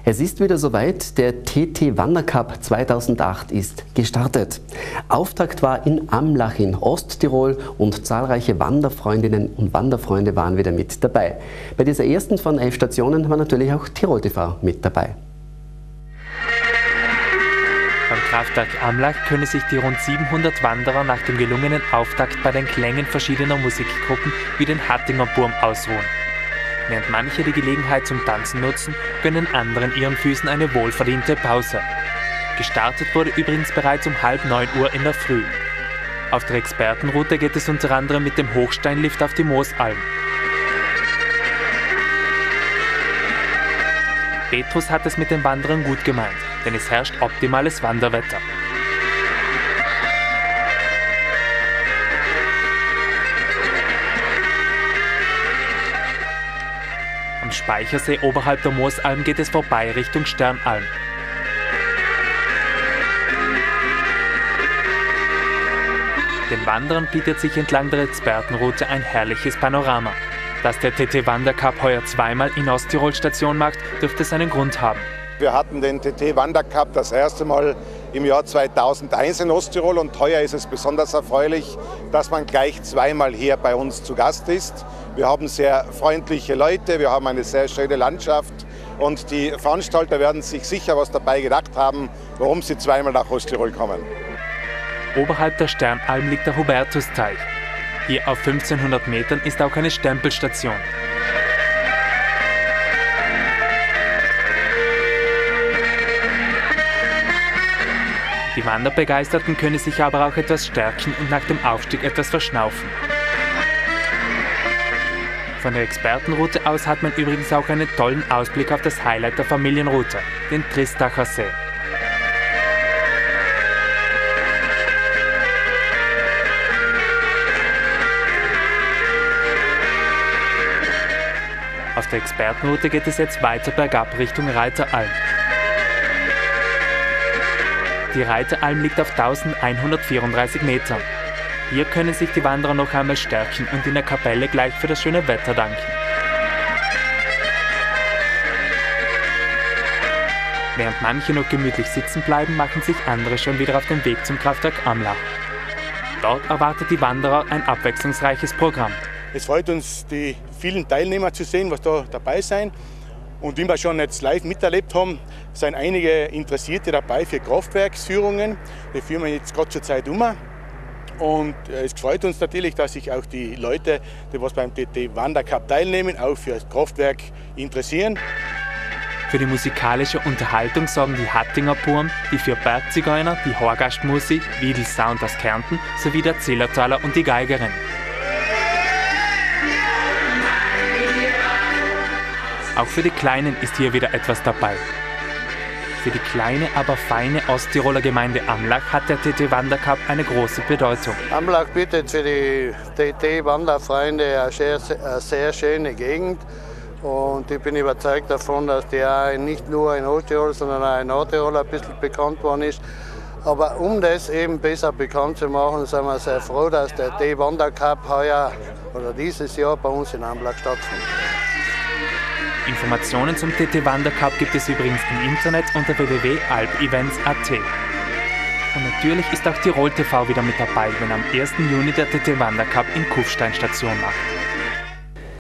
Es ist wieder soweit, der TT Wandercup 2008 ist gestartet. Auftakt war in Amlach in Osttirol und zahlreiche Wanderfreundinnen und Wanderfreunde waren wieder mit dabei. Bei dieser ersten von 11 Stationen war natürlich auch Tirol TV mit dabei. Beim Kraftwerk Amlach können sich die rund 700 Wanderer nach dem gelungenen Auftakt bei den Klängen verschiedener Musikgruppen wie den Hattinger Burm ausruhen. Während manche die Gelegenheit zum Tanzen nutzen, gönnen anderen ihren Füßen eine wohlverdiente Pause. Gestartet wurde übrigens bereits um 8:30 Uhr in der Früh. Auf der Expertenroute geht es unter anderem mit dem Hochsteinlift auf die Moosalm. Petrus hat es mit den Wanderern gut gemeint, denn es herrscht optimales Wanderwetter. Am Speichersee oberhalb der Moosalm geht es vorbei Richtung Sternalm. Den Wanderern bietet sich entlang der Expertenroute ein herrliches Panorama. Dass der TT Wandercup heuer zweimal in Osttirol Station macht, dürfte seinen Grund haben. Wir hatten den TT Wandercup das erste Mal im Jahr 2001 in Osttirol und heuer ist es besonders erfreulich, dass man gleich zweimal hier bei uns zu Gast ist. Wir haben sehr freundliche Leute, wir haben eine sehr schöne Landschaft und die Veranstalter werden sich sicher was dabei gedacht haben, warum sie zweimal nach Osttirol kommen. Oberhalb der Sternalm liegt der Hubertusteich. Hier auf 1500 Metern ist auch eine Stempelstation. Die Wanderbegeisterten können sich aber auch etwas stärken und nach dem Aufstieg etwas verschnaufen. Von der Expertenroute aus hat man übrigens auch einen tollen Ausblick auf das Highlight der Familienroute, den Tristacher See. Auf der Expertenroute geht es jetzt weiter bergab Richtung Reiteralm. Die Reiteralm liegt auf 1134 Metern. Hier können sich die Wanderer noch einmal stärken und in der Kapelle gleich für das schöne Wetter danken. Während manche noch gemütlich sitzen bleiben, machen sich andere schon wieder auf den Weg zum Kraftwerk Amlach. Dort erwartet die Wanderer ein abwechslungsreiches Programm. Es freut uns, die vielen Teilnehmer zu sehen, was da dabei sind. Und wie wir schon jetzt live miterlebt haben, sind einige Interessierte dabei für Kraftwerksführungen. Die führen wir jetzt gerade zur Zeit um. Und es freut uns natürlich, dass sich auch die Leute, die was beim TT Wandercup teilnehmen, auch für das Kraftwerk interessieren. Für die musikalische Unterhaltung sorgen die Hattinger Burm, die vier Bergzigeuner, die Horgastmusik, Wiedel Sound aus Kärnten sowie der Zillertaler und die Geigerin. Auch für die Kleinen ist hier wieder etwas dabei. Für die kleine, aber feine Osttiroler Gemeinde Amlach hat der TT Wandercup eine große Bedeutung. Amlach bietet für die TT-Wanderfreunde eine sehr schöne Gegend. Und ich bin überzeugt davon, dass die auch nicht nur in Osttirol, sondern auch in Nordtirol ein bisschen bekannt worden ist. Aber um das eben besser bekannt zu machen, sind wir sehr froh, dass der TT Wandercup heuer oder dieses Jahr bei uns in Amlach stattfindet. Informationen zum TT Wandercup gibt es übrigens im Internet unter www.alpevents.at. Und natürlich ist auch Tirol TV wieder mit dabei, wenn am 1. Juni der TT Wandercup in Kufstein Station macht.